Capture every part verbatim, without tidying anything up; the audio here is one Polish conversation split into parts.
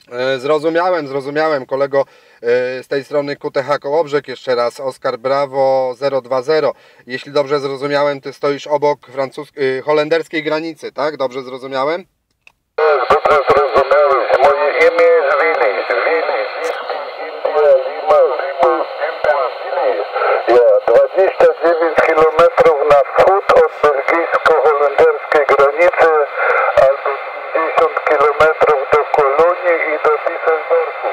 E, Zrozumiałem, zrozumiałem, kolego, e, z tej strony Q T H Kołobrzeg, jeszcze raz Oskar Brawo zero dwa zero. Jeśli dobrze zrozumiałem, ty stoisz obok francuskiej, holenderskiej granicy, tak? Dobrze zrozumiałem? Tak, dobrze zrozumiałeś. Moje imię jest Willy. Willy. India, Lima, Lima, Willy. Ja, dwadzieścia dziewięć kilometrów na wschód od belgijsko-holenderskiej granicy, albo pięćdziesiąt kilometrów do Kolonii i do Düsseldorfu.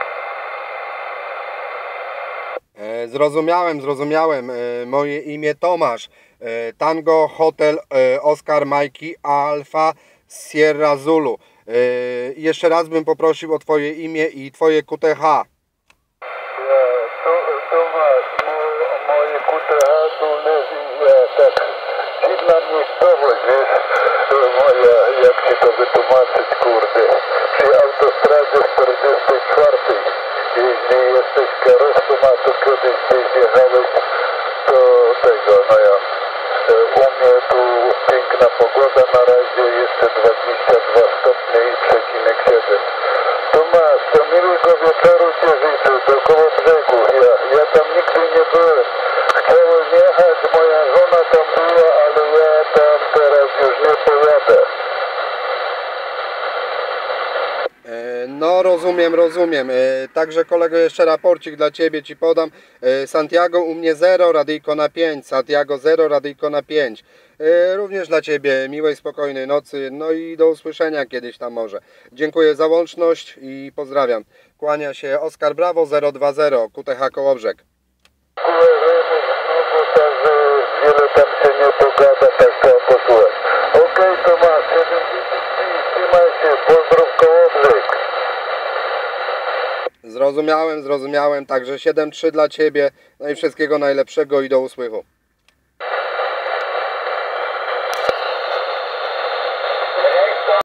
E, Zrozumiałem, zrozumiałem. E, Moje imię Tomasz. E, Tango Hotel e, Oscar Mikey Alfa Sierra Zulu. E, Jeszcze raz bym poprosił o twoje imię i twoje Q T H. Ja, to, Tomasz, mo, moje Q T H tu leży, ja, tak, dziwna miejscowość, wiesz, to moja, jak ci to wytłumaczyć, kurde, przy autostradzie czterdziestej czwartej, jeśli jesteś kierowcą, a tu kiedyś gdzieś jechałeś, to tego, no ja, u mnie tu piękna pogoda na razie, jeszcze dwadzieścia dwa stopnie i przecinek siedem. Tomasz, to miłego wieczoru Cię życzę, do Kołobrzegu. Ja, ja tam nigdy nie byłem. Chciałem jechać, moja żona tam była, ale ja tam teraz już nie pojadę. E, No rozumiem, rozumiem. E, Także kolego, jeszcze raporcik dla Ciebie Ci podam. E, Santiago u mnie zero, radyjko na pięć. Santiago zero, radyjko na pięć. E, Również dla Ciebie miłej, spokojnej nocy. No i do usłyszenia kiedyś tam może. Dziękuję za łączność i pozdrawiam. Kłania się Oskar Brawo zero dwa zero, Q T H Kołobrzeg. Kuleremy znowu, także wiele tam się nie pogada, tak trzeba posłuchać. Okej, Tomasz, siedemdziesiąt pięć, trzymaj się, pozdrów Kołobrzeg. Zrozumiałem, zrozumiałem. Także siedem trzy dla Ciebie. No i wszystkiego najlepszego i do usłychu.